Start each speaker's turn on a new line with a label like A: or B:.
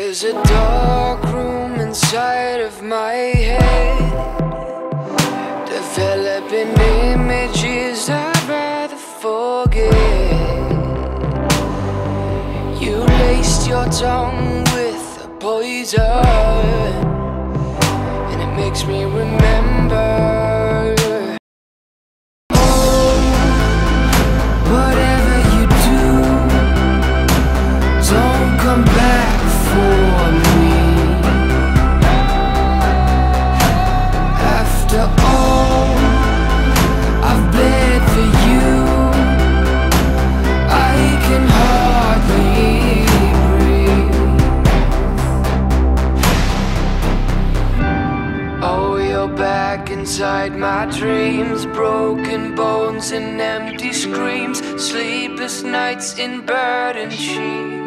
A: There's a dark room inside of my head, developing images I'd rather forget. You laced your tongue with a poison, and it makes me remember. Come back for me. After all I've bled for you, I can hardly breathe. Oh, you're back inside my dreams, broken bones and empty screams, sleepless nights in burdened sheets.